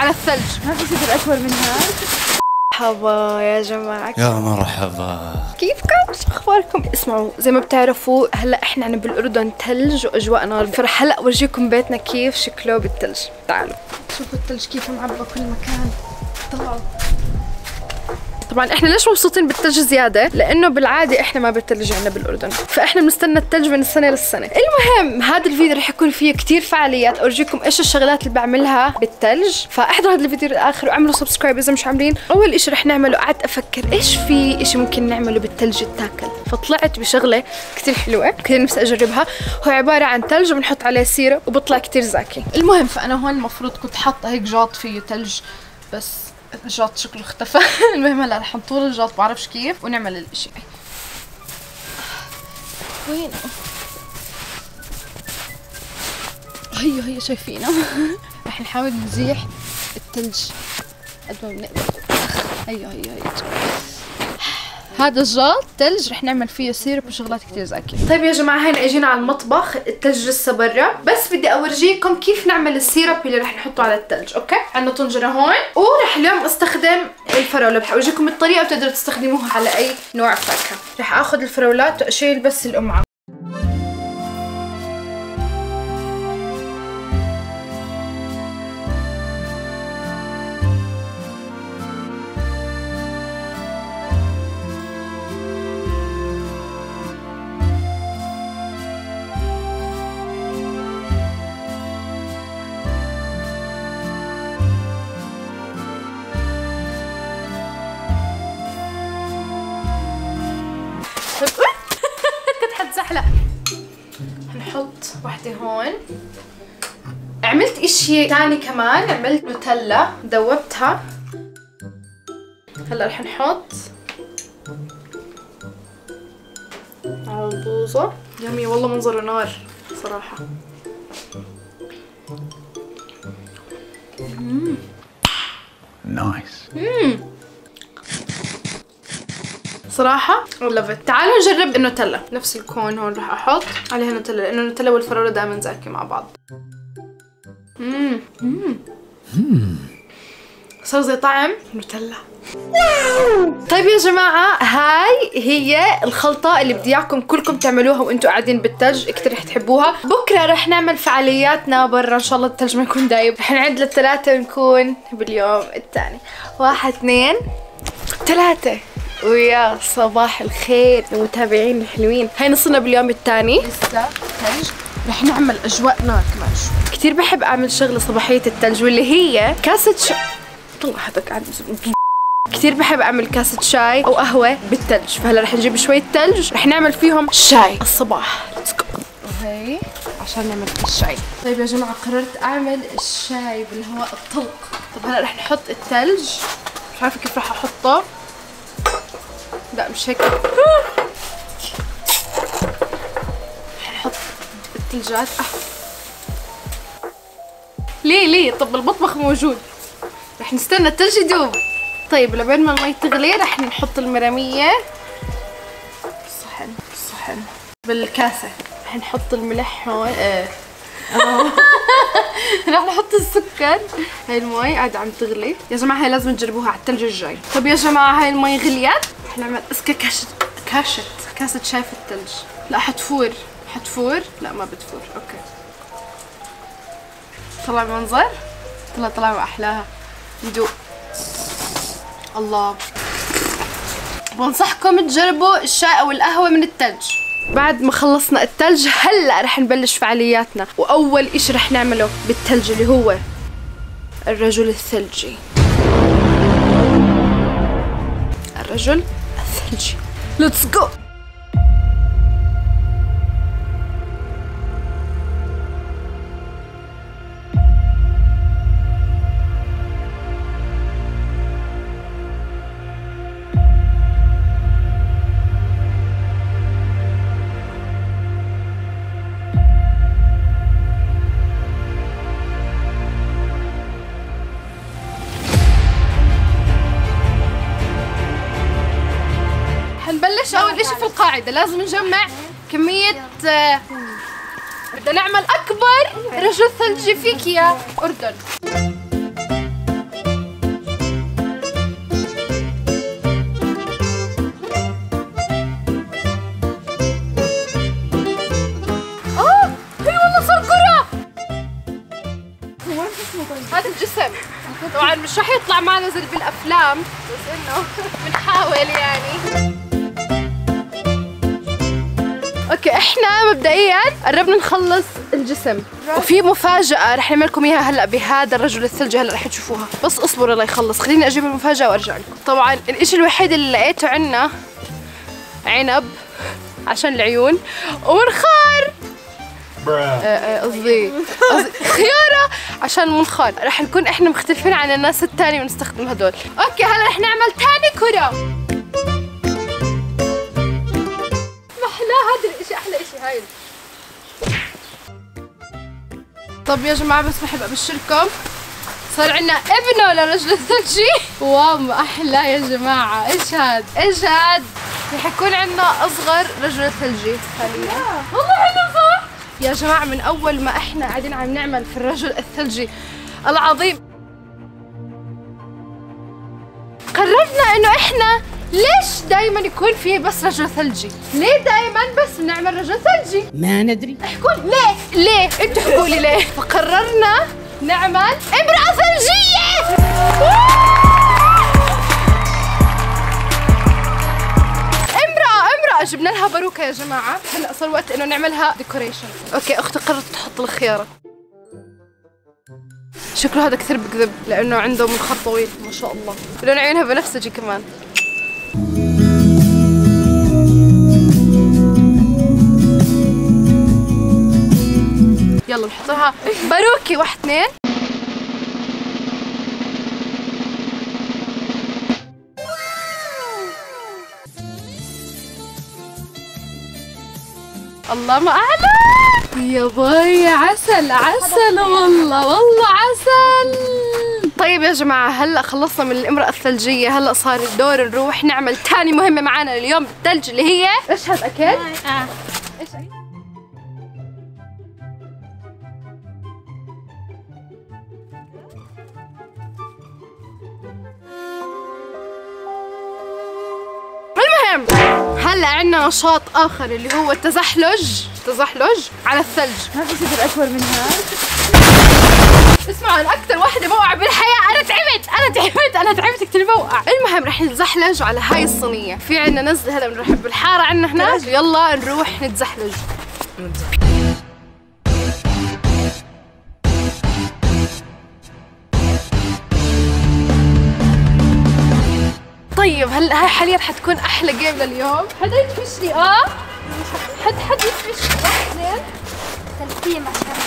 على الثلج. ما في سفر اكبر من هذا. مرحبا يا جماعة. يا مرحبا. كيفكم؟ شو اخباركم؟ اسمعوا، زي ما بتعرفوا هلا احنا عنا بالاردن ثلج واجواء نار، فرح هلا اورجيكم بيتنا كيف شكله بالثلج. تعالوا شوفوا الثلج كيف معبى كل مكان. طلعوا. طبعا احنا ليش مبسوطين بالثلج زياده؟ لانه بالعاده احنا ما بتثلج عندنا بالاردن، فاحنا بنستنى الثلج من السنه للسنه. المهم هذا الفيديو رح يكون فيه كثير فعاليات، اورجيكم ايش الشغلات اللي بعملها بالثلج، فاحضروا هذا الفيديو للاخر واعملوا سبسكرايب اذا مش عاملين. اول شيء رح نعمله، قعدت افكر ايش في شيء ممكن نعمله بالثلج التاكل، فطلعت بشغله كثير حلوه كثير نفسي اجربها. هو عباره عن ثلج وبنحط عليه سيرب وبطلع كثير زاكي. المهم فانا هون المفروض كنت حاطه هيك جاط فيه ثلج، بس الجاط شكله اختفى. المهم هلا رح نطول الجاط بعرفش كيف ونعمل الاشي. وينه؟ هي شايفينه. رح نحاول نزيح الثلج قد ما بنقدر. هي هذا الجاط ثلج رح نعمل فيه سيرب وشغلات كثير زاكية. طيب يا جماعه هين اجينا على المطبخ، الثلج لسه برا، بس بدي اورجيكم كيف نعمل السيرب اللي رح نحطه على الثلج. اوكي، عندنا طنجره هون، ورح اليوم استخدم الفراوله. رح اورجيكم الطريقه بتقدروا تستخدموها على اي نوع فاكهه. رح اخذ الفراولات واشيل بس القمعه. كنت حتزحلق. هنحط وحده هون. عملت اشي ثاني كمان، عملت نوتيلا ذوبتها. هلا رح نحط على البوظة. يمي والله منظره نار صراحة. نايس. صراحة لفت. تعالوا نجرب النوتيلا. نفس الكون هون رح احط عليها نوتيلا، لانه النوتيلا والفراولة دائما زاكي مع بعض. صار زي طعم نوتيلا. طيب يا جماعة هاي هي الخلطة اللي بدي اياكم كلكم تعملوها وانتم قاعدين بالثلج، كثير رح تحبوها. بكرة رح نعمل فعالياتنا برا، ان شاء الله الثلج ما يكون دايب. رح نعد للثلاثة ونكون باليوم الثاني. 1 2 3. ويا صباح الخير المتابعين الحلوين. هاي نصلنا باليوم الثاني، لسه ثلج. رح نعمل اجواء نار كمان شوي. كثير بحب اعمل شغله صباحيه الثلج، واللي هي كاسه طلع هذا قاعد كثير بحب اعمل كاسه شاي او قهوه بالثلج. فهلا رح نجيب شويه ثلج رح نعمل فيهم شاي الصباح. وهي عشان نعمل الشاي. طيب يا جماعه قررت اعمل الشاي بالهواء الطلق. طب هلا رح نحط الثلج، مش عارفه كيف رح احطه. لا مش هيك. نحط الثلجات. ليه؟ طب المطبخ موجود. رح نستنى الثلج يدوب. طيب لبين ما المي تغلي رح نحط المرامية صحن بالكاسة. رح نحط الملح هون. رح نحط السكر. هاي المي قاعدة عم تغلي يا جماعة، هاي لازم تجربوها على الثلج الجاي. طب يا جماعة هاي المي غليت، رح نعمل اسكا كاسة شاي في الثلج. لا حتفور. لا ما بتفور. اوكي طلع منظر. طلع واحلاها. ندوق. الله، بنصحكم تجربوا الشاي او القهوة من الثلج. بعد ما خلصنا الثلج هلا رح نبلش فعالياتنا، واول اشي رح نعمله بالثلج اللي هو الرجل الثلجي. الرجل الثلجي. ليتس جو. نبلش اول اشي في القاعدة، لازم نجمع كمية. بدنا نعمل اكبر رجل ثلجي فيك يا اردن. وين اسمه طيب؟ هذا الجسم. طبعا مش راح يطلع معنا زي بالافلام بس انه بنحاول يعني. اوكي احنا مبدئيا قربنا نخلص الجسم وفي مفاجأة رح نعمل لكم اياها هلا بهذا الرجل الثلجي، هلا رح تشوفوها، بس اصبروا الله يخلص، خليني اجيب المفاجأة وارجع لكم. طبعا الاشي الوحيد اللي لقيته عنا عنب عشان العيون ومنخار، قصدي خيارة عشان المنخار. رح نكون احنا مختلفين عن الناس الثانية ونستخدم هدول. اوكي هلا رح نعمل ثاني كرة. هذا الاشي احلى اشي هاي. طب يا جماعه بس بحب ابشركم صار عندنا ابنه لرجل الثلجي. واو ما احلى يا جماعه. ايش هاد؟ ايش هاد؟ رح يكون عندنا اصغر رجل ثلجي حاليا. والله حلو صح؟ يا جماعه من اول ما احنا قاعدين عم نعمل في الرجل الثلجي العظيم قررنا انه احنا ليش دايما يكون في بس رجل ثلجي؟ ليه دايما بس بنعمل رجل ثلجي؟ ما ندري. احكوا ليه؟ انتوا احكوا لي ليه؟ فقررنا نعمل امرأة ثلجية. امرأة جبنا لها باروكة يا جماعة، هلا صار وقت انه نعملها ديكوريشن. اوكي اختي قررت تحط الخيارة. شكله هذا كثير بكذب لانه عنده منخار طويل ما شاء الله، لون عيونها بنفسجي كمان. يلا نحط لها باروكي 1 2. الله ما اعلى يا باي. عسل عسل والله عسل. طيب يا جماعة هلا خلصنا من الامرأة الثلجية، هلا صار الدور نروح نعمل ثاني مهمة معنا اليوم بالثلج اللي هي ايش هذا اكل؟ ايش المهم هلا عندنا نشاط اخر اللي هو التزحلج على الثلج. ما في سفر اكبر من هذا. اسمعوا انا اكثر واحدة موقعة بالحياة، انا تعبت كثير موقع. المهم رح نتزحلج على هاي الصينية، في عندنا نزلة هلا بنروح بالحارة عندنا هناك، يلا نروح نتزحلج. طيب هلا هاي حاليا حتكون احلى جيم لليوم. حدا يدفش لي حد يدفش لي 1 2 تلفيم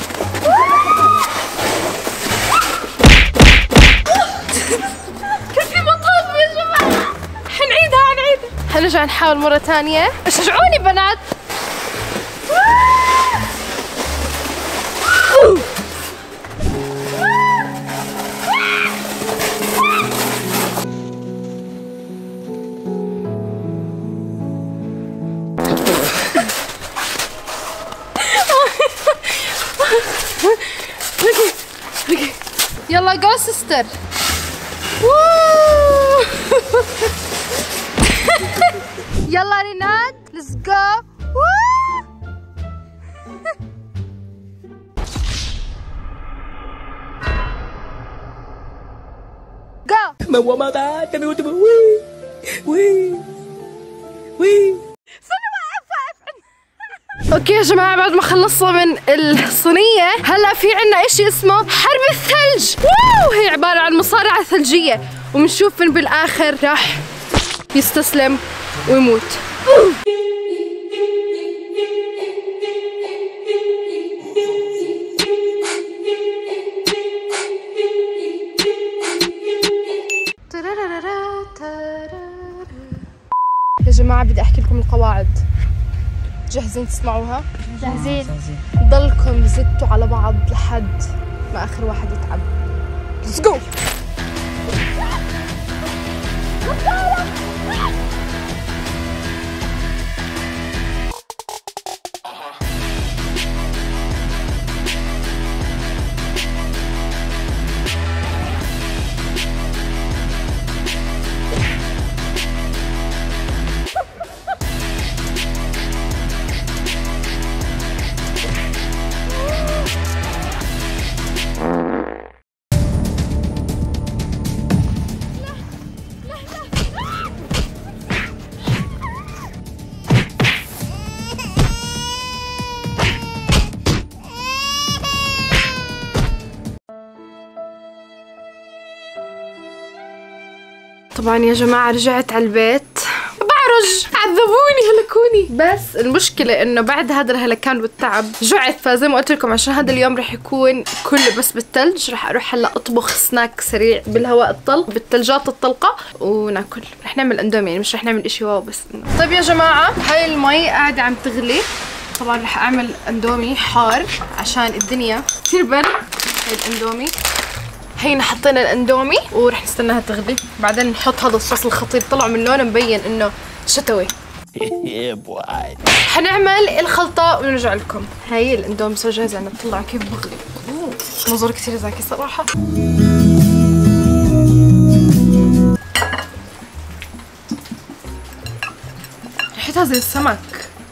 كان في مطب يا جماعة. حنعيدها حنرجع نحاول مرة ثانية. شجعوني بنات. يلا جو سيستر. يلا ريناد ليتس جو. اوكي يا جماعة بعد ما خلصنا من الصينية هلا في عنا اشي اسمه حرب الثلج. هي عبارة عن مصارعة ثلجية وبنشوف من بالاخر راح يستسلم ويموت. يا جماعة بدي احكي لكم القواعد، جاهزين تسمعوها؟ جاهزين. ضلكم زتوا على بعض لحد ما اخر واحد يتعب. ليتس جو. طبعا يا جماعة رجعت على البيت، بعرج، عذبوني هلكوني. بس المشكلة انه بعد هذا الهلكان والتعب جعت، فزي ما قلت لكم عشان هذا اليوم رح يكون كله بس بالثلج. رح اروح هلا اطبخ سناك سريع بالهواء الطلق بالثلجات الطلقة وناكل. رح نعمل اندومي يعني مش رح نعمل اشي واو بس. طيب يا جماعة هاي المي قاعدة عم تغلي. طبعا رح اعمل اندومي حار عشان الدنيا كثير برد. هاي الاندومي، هينا حطينا الاندومي ورح نستناها تغلي، بعدين نحط هذا الصوص الخطير. طلع من لونه مبين انه شتوي. حنعمل الخلطة ونرجع لكم. هاي الاندومي صار جاهز عنا، طلع كيف بغلي. منظر كثير زاكي صراحة. ريحتها زي السمك.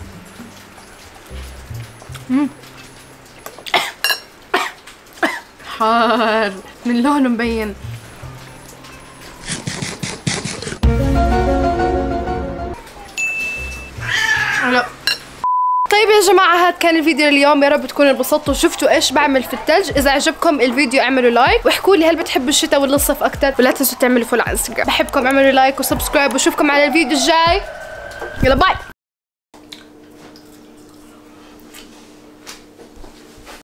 حار من لونه مبين. لا. طيب يا جماعة هذا كان الفيديو اليوم، يا رب تكونوا انبسطتوا وشفتوا ايش بعمل في الثلج. اذا عجبكم الفيديو اعملوا لايك واحكوا لي هل بتحبوا الشتاء ولا الصيف اكثر، ولا تنسوا تعملوا فولو على انستغرام. بحبكم، اعملوا لايك وسبسكرايب واشوفكم على الفيديو الجاي. يلا باي.